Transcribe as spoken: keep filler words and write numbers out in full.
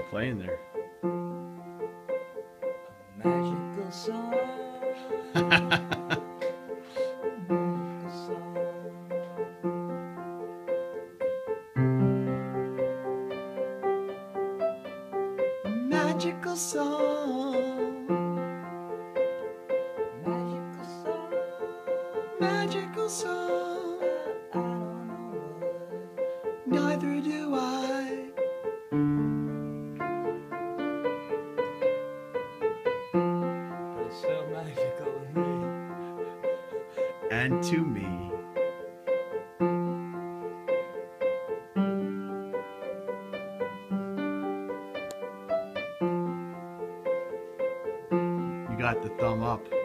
playing there? A magical song. Magical song. A magical song. Magical song. Magical song. I don't know what. Neither do I. But it's so magical to me. And to me. You got the thumb up.